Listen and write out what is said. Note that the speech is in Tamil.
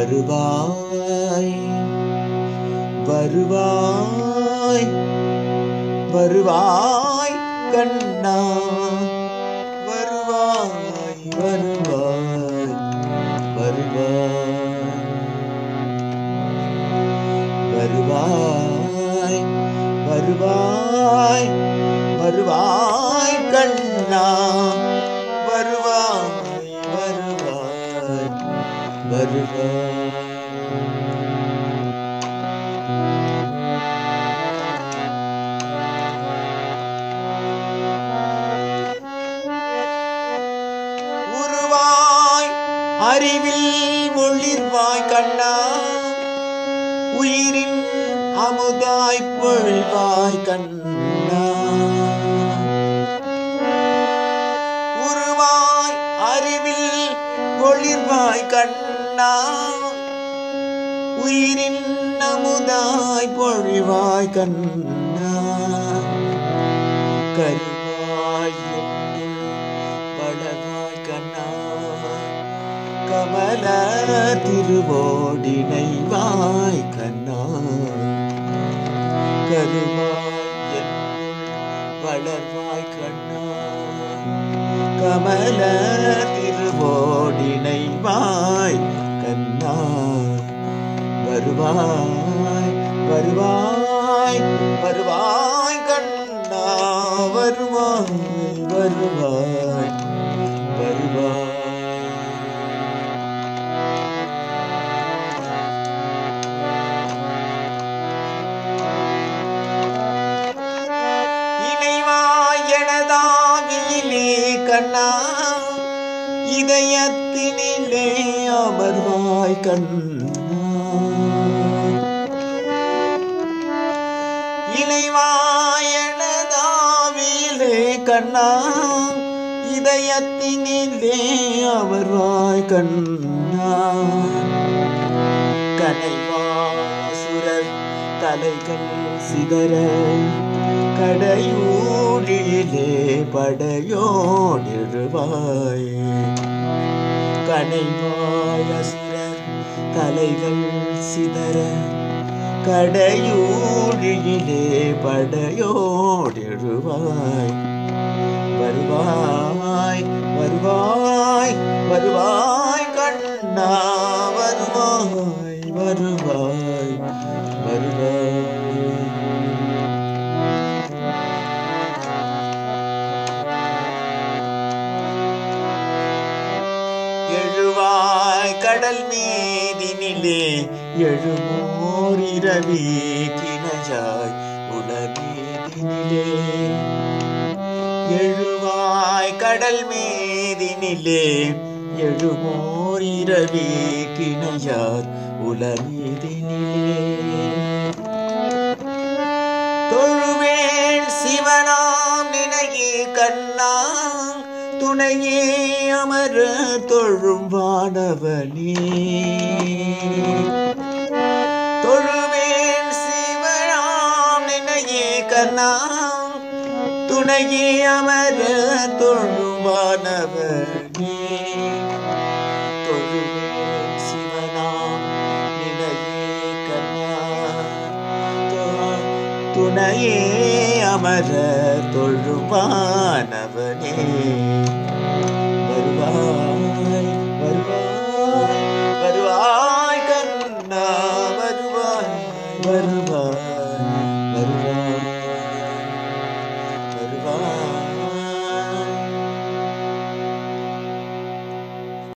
வருவாய் வருவாய் வருவாய் கண்ணா வருவாய் வருவாய் வருவாய் வருவாய் வருவாய் வருவாய் கண்ணா வருவாய் வருவாய் வருவாய் உருவாய் அறிவில் ஒளிர்வாய் கண்ணா உயிரின் அமுதாய் பொழிவாய் கண்ணா உருவாய் அறிவில் ஒளிர்வாய் கண்ணா உயிரின் அமுதாய் பொழிவாய் கண்ணா கருவாய் வளவாய் கண்ணா கமல திருவோடினைவாய் கண்ணா கருவாய் வளர்வாய் கண்ணா கமல திருவோடினைவாய் கண்ணா வருவாய் வருவாய் வருவாய் கண்ணா வருவாய் வருவாய் வருவாய் கண்ணா இதயத்தினிலே அமர்வாய் கண்ணா இணைவாயனதாவிலே கண்ணா இதயத்தினிலே அமர்வாய் கண்ணா கனைவாசுரர் தலைகள் சிதற கடையூழிலே படையோடிடுவாய் கனைவாய் அசுரர் தலைகள் சிதற கடையூழிலே படையோடிடுவாய் வருவாய் வருவாய் வருவாய் கண்ணா வருவாய் வருவாய் வருவாய் எழுவாய் கடல் மீதினிலே எழுமோர் இரவி கிணஜாய் உலகீதினிலே எழுவாய் கடல் மீதினிலே எழுமோர் இரவி கிணஜார் உலகீதினிலே தொழுவேன் சிவனாம் நினையே கண்ணா துணையே அமர தொழும் வானவனே தொழுவேன் சிவனாம் நினையே கண்ணா துணையே அமர தொழும் வானவனே தொழுவேன் சிவனாம் நினையே கண்ணா துணையே அமர தொழும் வானவனே வருவாய் வருவாய் வருவாய் கண்ணா வருவாய் வருவாய் வருவாய்